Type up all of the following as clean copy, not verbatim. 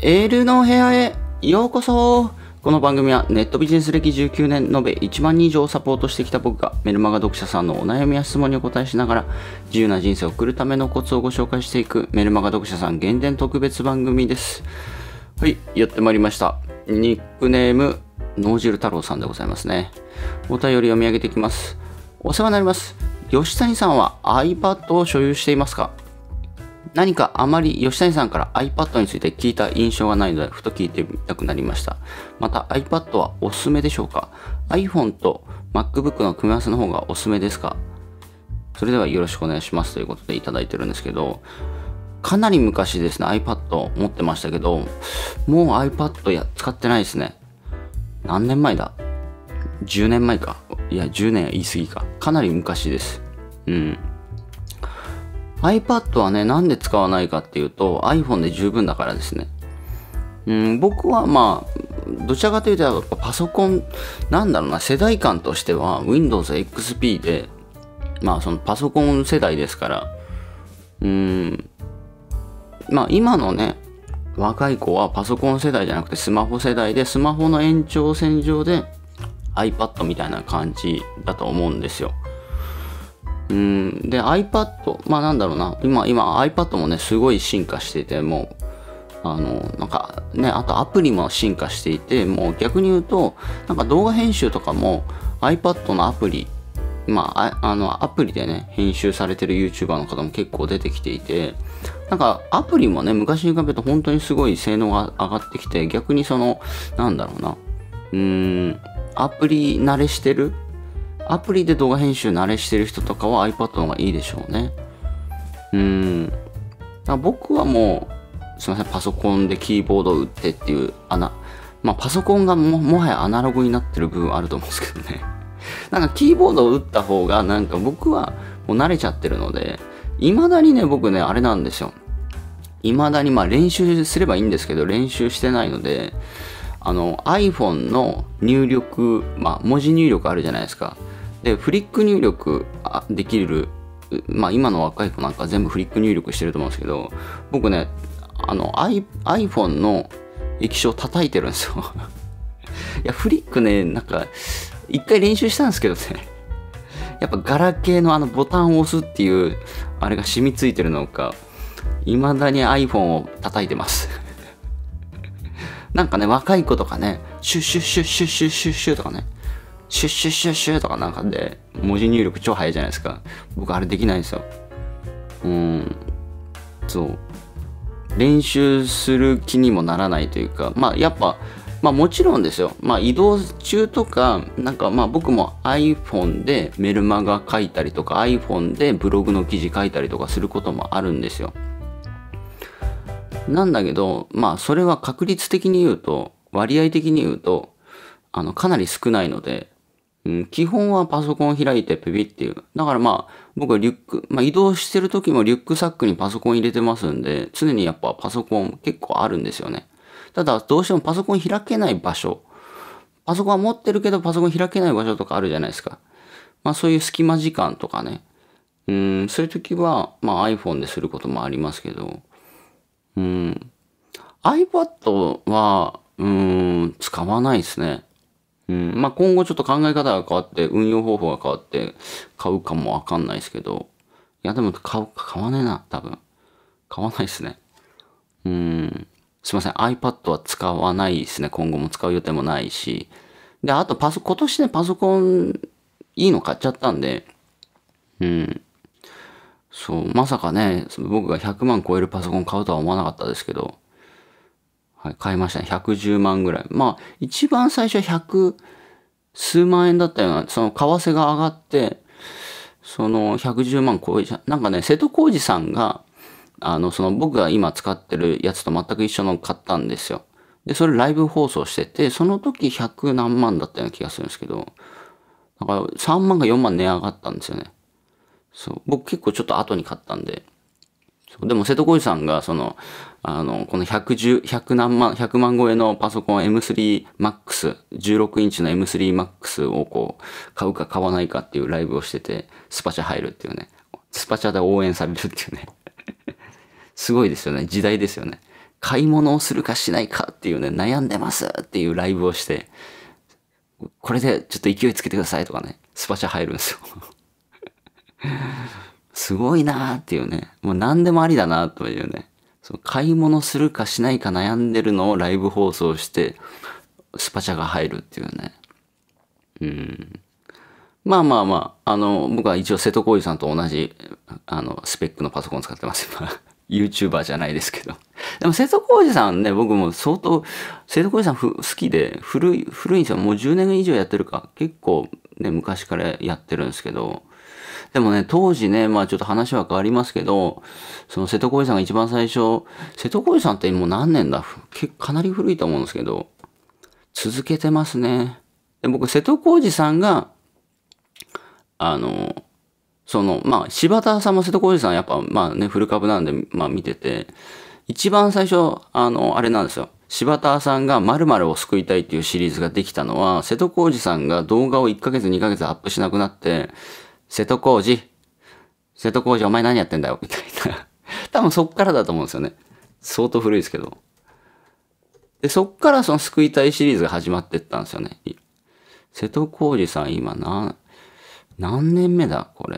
エールの部屋へようこそ。この番組はネットビジネス歴19年延べ1万人以上をサポートしてきた僕がメルマガ読者さんのお悩みや質問にお答えしながら自由な人生を送るためのコツをご紹介していくメルマガ読者さん限定特別番組です。はい、やってまいりました。ニックネーム脳汁太郎さんでございますね。お便り読み上げていきます。お世話になります。吉谷さんは iPad を所有していますか？何かあまり吉谷さんから iPad について聞いた印象がないので、ふと聞いてみたくなりました。また iPad はおすすめでしょうか？ iPhone と MacBook の組み合わせの方がおすすめですか？それではよろしくお願いしますということでいただいてるんですけど、かなり昔ですね、iPad 持ってましたけど、もう iPad 使ってないですね。何年前だ？ 10 年前か。いや、10年は言い過ぎか。かなり昔です。iPad はね、なんで使わないかっていうと iPhone で十分だからですね。僕はどちらかというとやっぱパソコン、世代間としては Windows XP で、そのパソコン世代ですから、今のね、若い子はパソコン世代じゃなくてスマホ世代で、スマホの延長線上で iPad みたいな感じだと思うんですよ。で iPad、今 iPad もね、すごい進化していて、もう、あとアプリも進化していて、もう逆に言うと、動画編集とかも iPad のアプリ、アプリでね、編集されてる YouTuber の方も結構出てきていて、アプリもね、昔に比べると本当にすごい性能が上がってきて、逆にアプリ慣れしてる、アプリで動画編集慣れしてる人とかは iPad の方がいいでしょうね。僕はもう、すいません、パソコンでキーボードを打ってっていうパソコンがもはやアナログになってる部分あると思うんですけどね。キーボードを打った方が僕はもう慣れちゃってるので、未だにね、僕ね、あれなんですよ。未だに練習すればいいんですけど、練習してないので、iPhone の入力、文字入力あるじゃないですか。で、フリック入力できる、今の若い子なんか全部フリック入力してると思うんですけど、僕ね、iPhone の液晶叩いてるんですよ。いや、フリックね、一回練習したんですけどね、やっぱガラケーのボタンを押すっていう、あれが染みついてるのか、未だに iPhone を叩いてます。若い子とかね、シュッシュッシュッシュッシュッシュッシュッとかね、シュッシュッシュッシュッとかで、文字入力超早いじゃないですか。僕あれできないんですよ。そう。練習する気にもならないというか、やっぱ、もちろんですよ。移動中とか、僕も iPhone でメルマガ書いたりとか、iPhone でブログの記事書いたりとかすることもあるんですよ。なんだけど、それは確率的に言うと、割合的に言うと、かなり少ないので、基本はパソコンを開いてピピっていう。だから僕はリュック、移動してる時もリュックサックにパソコン入れてますんで、常にやっぱパソコン結構あるんですよね。ただ、どうしてもパソコン開けない場所。パソコンは持ってるけどパソコン開けない場所とかあるじゃないですか。そういう隙間時間とかね。そういう時は、iPhone ですることもありますけど、iPad は、使わないですね。今後ちょっと考え方が変わって、運用方法が変わって買うかもわかんないですけど、いやでも買わねえな、多分。買わないですね。すいません、iPad は使わないですね。今後も使う予定もないし。で、あと今年ね、パソコンいいの買っちゃったんで、そう、まさかね、僕が100万超えるパソコン買うとは思わなかったですけど、はい、買いましたね。110万ぐらい。一番最初は100数万円だったような、その為替が上がって、その110万超えちゃ、瀬戸康史さんが、僕が今使ってるやつと全く一緒の買ったんですよ。で、それライブ放送してて、その時100何万だったような気がするんですけど、3万か4万値上がったんですよね。そう。僕結構ちょっと後に買ったんで。でも瀬戸康史さんがこの100万超えのパソコン M3 Max、16インチの M3 Max を買うか買わないかっていうライブをしてて、スパチャ入るっていうね。スパチャで応援されるっていうね。すごいですよね。時代ですよね。 買い物をするかしないかっていうね、悩んでますっていうライブをして、これでちょっと勢いつけてくださいとかね、スパチャ入るんですよ。すごいなーっていうね、もう何でもありだなというね、買い物するかしないか悩んでるのをライブ放送して、スパチャが入るっていうね。まあまあまあ、僕は一応瀬戸康史さんと同じ、スペックのパソコン使ってます。今 YouTuber じゃないですけど。でも瀬戸康史さんね、僕も相当、瀬戸康史さん好きで、古いんですよ。もう10年以上やってるか。結構ね、昔からやってるんですけど。でもね、当時ね、まあちょっと話は変わりますけど、その瀬戸康史さんが一番最初、瀬戸康史さんってもう何年だかなり古いと思うんですけど、続けてますね。で僕、瀬戸康史さんが、まあ、柴田さんも瀬戸康史さんやっぱ、まあね、古株なんで、まあ見てて、一番最初、あれなんですよ。柴田さんが〇〇を救いたいっていうシリーズができたのは、瀬戸康史さんが動画を1ヶ月2ヶ月アップしなくなって、瀬戸康史お前何やってんだよみたいな。多分そっからだと思うんですよね。相当古いですけど。で、そっからその救いたいシリーズが始まってったんですよね。瀬戸康史さん今何年目だこれ。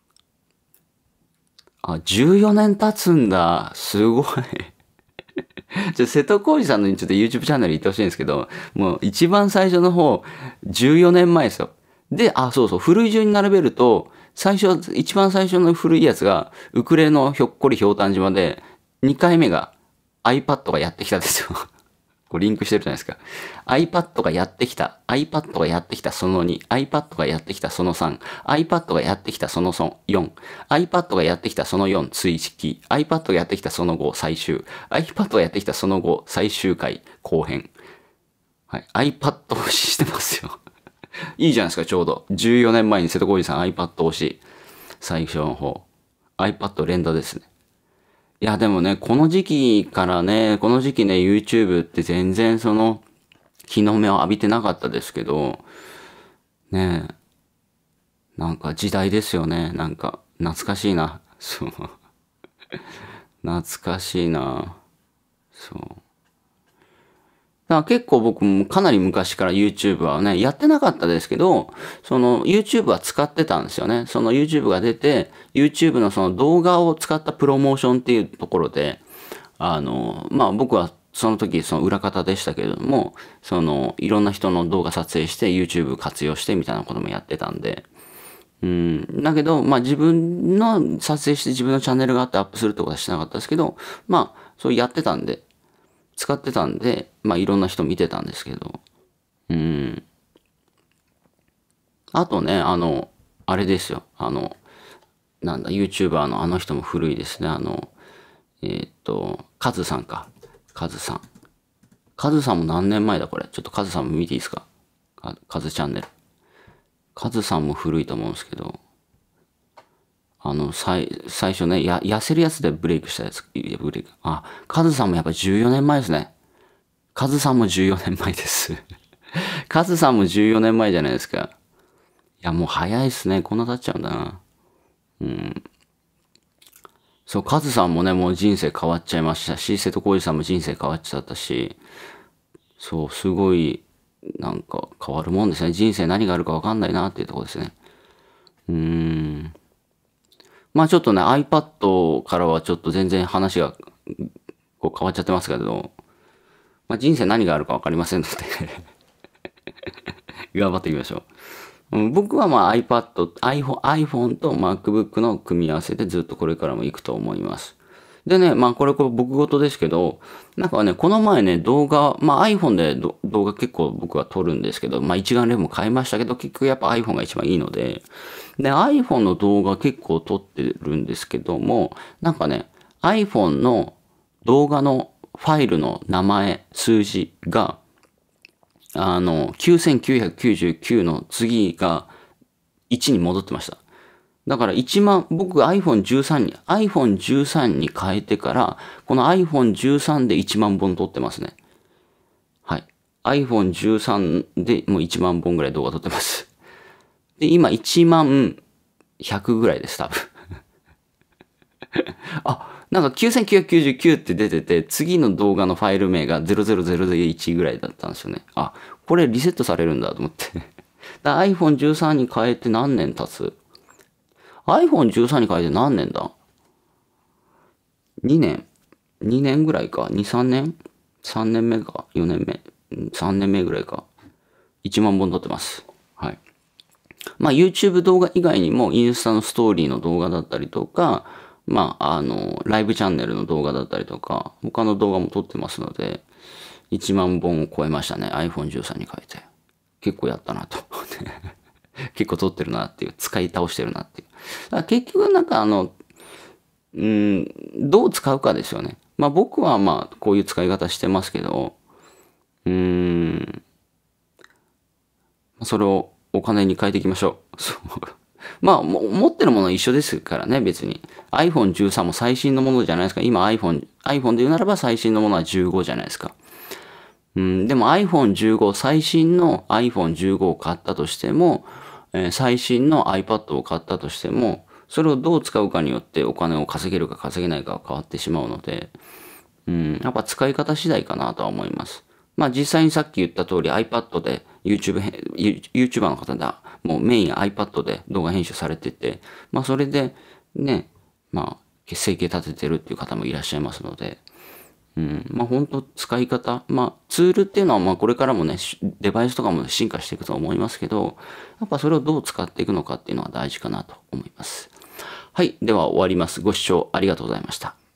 あ、14年経つんだ。すごい。瀬戸康史さんのちょっと YouTube チャンネル行ってほしいんですけど、もう一番最初の方、14年前ですよ。で、そうそう、古い順に並べると、一番最初の古いやつが、ウクレのひょっこりひょうたん島で、2回目が iPad がやってきたんですよ。こうリンクしてるじゃないですか。iPad がやってきた。iPad がやってきたその2。iPad がやってきたその3。iPad がやってきたその4。iPad がやってきたその4追記。iPad がやってきたその5最終。iPad がやってきたその5最終回後編。はい。iPad 推ししてますよ。いいじゃないですか、ちょうど。14年前に瀬戸康史さん iPad 推し。最初の方。iPad 連打ですね。いや、でもね、この時期ね、YouTube って全然日の目を浴びてなかったですけど、ねえ、なんか時代ですよね。なんか、懐かしいな。そう。懐かしいな。そう。だから結構僕もかなり昔から YouTube はね、やってなかったですけど、YouTube は使ってたんですよね。その YouTube が出て、YouTube のその動画を使ったプロモーションっていうところで、まあ僕はその時その裏方でしたけれども、いろんな人の動画撮影して YouTube 活用してみたいなこともやってたんで、だけど、まあ自分の撮影して自分のチャンネルがあってアップするってことはしなかったですけど、まあそうやってたんで、使ってたんで、まあいろんな人見てたんですけど。あとね、あれですよ。YouTuber のあの人も古いですね。カズさんか。カズさん。カズさんも何年前だこれ。ちょっとカズさんも見ていいですか？カズチャンネル。カズさんも古いと思うんですけど、最初ね、痩せるやつでブレイクしたやつ、カズさんもやっぱ14年前ですね。カズさんも14年前です。カズさんも14年前じゃないですか。いや、もう早いっすね。こんな経っちゃうんだな。そう、カズさんもね、もう人生変わっちゃいましたし、瀬戸康史さんも人生変わっちゃったし、そう、すごい、なんか変わるもんですね。人生何があるか分かんないなっていうところですね。まあちょっとね、iPad からはちょっと全然話がこう変わっちゃってますけど、まあ人生何があるか分かりませんので頑張っていきましょう。僕はまあ iPhone と MacBook の組み合わせでずっとこれからも行くと思います。でね、まあこれ僕事ですけど、なんかね、この前ね、まあ iPhone で動画結構僕は撮るんですけど、まあ一眼レフも買いましたけど、結局やっぱ iPhone が一番いいので、で、iPhone の動画結構撮ってるんですけども、なんかね、iPhone の動画のファイルの名前、数字が、9999の次が1に戻ってました。だから僕 iPhone13 に変えてから、この iPhone13 で1万本撮ってますね。はい。iPhone13 でもう1万本ぐらい動画撮ってます。で、今1万100ぐらいです、多分。 なんか9999って出てて、次の動画のファイル名が00001ぐらいだったんですよね。あ、これリセットされるんだと思って。iPhone 13に変えて何年経つ？ iPhone 13に変えて何年だ？ 2 年 ?2 年ぐらいか ?2、3年 ?3 年目か ?4 年目 ?3 年目ぐらいか。1万本撮ってます。はい。まあ YouTube 動画以外にもインスタのストーリーの動画だったりとか、まあライブチャンネルの動画だったりとか、他の動画も撮ってますので、1万本を超えましたね。iPhone 13に変えて。結構やったなと。結構撮ってるなっていう。使い倒してるなっていう。だから結局なんかどう使うかですよね。まあ僕はまあこういう使い方してますけど、それをお金に変えていきましょう。そう。まあ、持ってるものは一緒ですからね、別に。iPhone 13も最新のものじゃないですか。今 iPhone で言うならば最新のものは15じゃないですか。でも iPhone 15、最新の iPhone 15を買ったとしても、最新の iPad を買ったとしても、それをどう使うかによってお金を稼げるか稼げないかが変わってしまうので、やっぱ使い方次第かなとは思います。まあ実際にさっき言った通り iPad でYouTuber の方だ、もうメイン iPad で動画編集されてて、まあそれでね、まあ生計立ててるっていう方もいらっしゃいますので、まあ本当使い方、まあツールっていうのはまあこれからもね、デバイスとかも進化していくと思いますけど、やっぱそれをどう使っていくのかっていうのは大事かなと思います。はい。では終わります。ご視聴ありがとうございました。